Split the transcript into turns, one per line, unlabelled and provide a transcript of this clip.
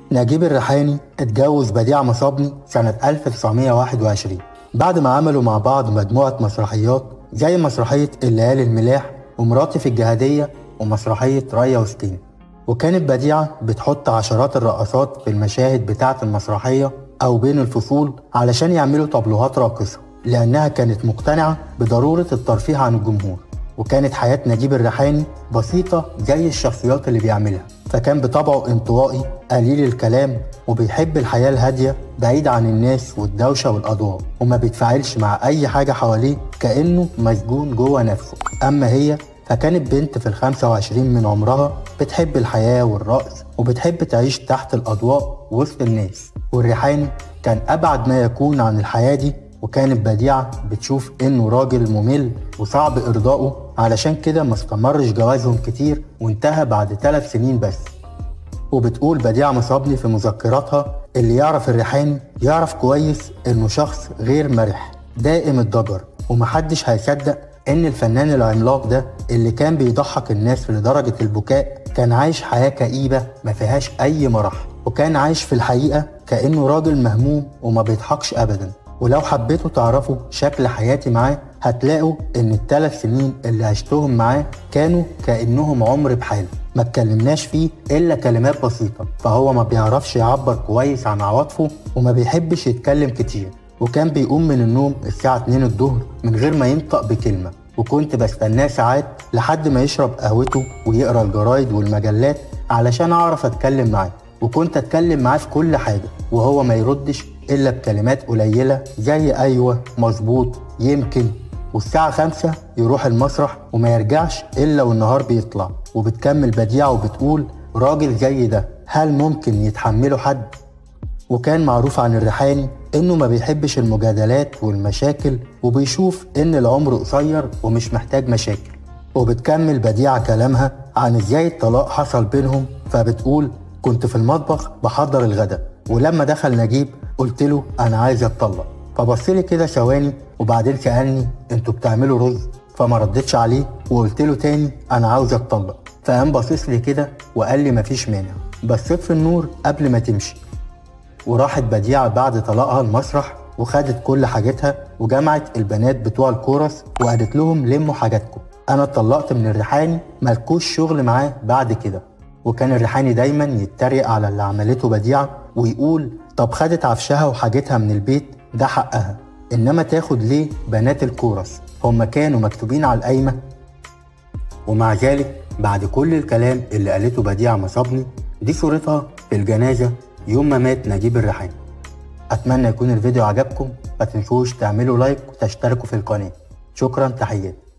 نجيب الريحاني اتجوز بديعة مصابني سنة 1921 بعد ما عملوا مع بعض مجموعة مسرحيات زي مسرحية الليالي الملاح ومراتي في الجهادية ومسرحية ريا وسكينة. وكانت بديعة بتحط عشرات الرقصات في المشاهد بتاعة المسرحية أو بين الفصول علشان يعملوا طابلوهات راقصة، لأنها كانت مقتنعة بضرورة الترفيه عن الجمهور. وكانت حياة نجيب الريحاني بسيطة زي الشخصيات اللي بيعملها، فكان بطبعه انطوائي قليل الكلام وبيحب الحياة الهادية بعيد عن الناس والدوشة والأضواء، وما بيتفاعلش مع أي حاجة حواليه كأنه مسجون جوه نفسه. أما هي فكانت بنت في 25 من عمرها بتحب الحياة والرقص وبتحب تعيش تحت الأضواء وسط الناس. والريحاني كان أبعد ما يكون عن الحياة دي، وكانت بديعة بتشوف إنه راجل ممل وصعب إرضائه، علشان كده ما استمرش جوازهم كتير وانتهى بعد 3 سنين بس. وبتقول بديعة مصابني في مذكراتها: اللي يعرف الريحاني يعرف كويس إنه شخص غير مرح دائم الضجر، ومحدش هيصدق إن الفنان العملاق ده اللي كان بيضحك الناس لدرجة البكاء كان عايش حياة كئيبة ما فيهاش أي مرح، وكان عايش في الحقيقة كأنه راجل مهموم وما بيضحكش أبدا. ولو حبيتوا تعرفوا شكل حياتي معاه هتلاقوا ان ال3 سنين اللي عشتهم معاه كانوا كأنهم عمر بحاله، ما اتكلمناش فيه الا كلمات بسيطة، فهو ما بيعرفش يعبر كويس عن عواطفه وما بيحبش يتكلم كتير. وكان بيقوم من النوم الساعة 2 الظهر من غير ما ينطق بكلمة، وكنت بستناه ساعات لحد ما يشرب قهوته ويقرا الجرايد والمجلات علشان اعرف اتكلم معاه. وكنت اتكلم معاه في كل حاجة وهو ما يردش إلا بكلمات قليلة زي أيوة، مظبوط، يمكن. والساعة 5 يروح المسرح وما يرجعش إلا والنهار بيطلع. وبتكمل بديعة وبتقول: راجل زي ده هل ممكن يتحمله حد؟ وكان معروف عن الريحاني إنه ما بيحبش المجادلات والمشاكل، وبيشوف إن العمر قصير ومش محتاج مشاكل. وبتكمل بديعة كلامها عن إزاي الطلاق حصل بينهم، فبتقول: كنت في المطبخ بحضر الغدا، ولما دخل نجيب قلت له انا عايز اتطلق، فبصلي كده ثواني وبعدين سألني انتوا بتعملوا رز، فما ردتش عليه وقلت له تاني انا عاوز اتطلق، فقام باصص لي كده وقال لي مفيش مانع بس اطفي النور قبل ما تمشي. وراحت بديعة بعد طلاقها المسرح وخدت كل حاجتها وجمعت البنات بتوع الكورس وقالت لهم لموا حاجاتكم، انا اتطلقت من الريحاني، ملكوش شغل معاه بعد كده. وكان الريحاني دايما يتريق على اللي عملته بديعة ويقول: طب خدت عفشها وحاجتها من البيت ده حقها، انما تاخد ليه بنات الكورس؟ هما كانوا مكتوبين على القايمة؟ ومع ذلك بعد كل الكلام اللي قالته بديعة مصابني، دي صورتها في الجنازة يوم ما مات نجيب الريحاني. اتمنى يكون الفيديو عجبكم، ما تنسوش تعملوا لايك وتشتركوا في القناة. شكرا، تحياتي.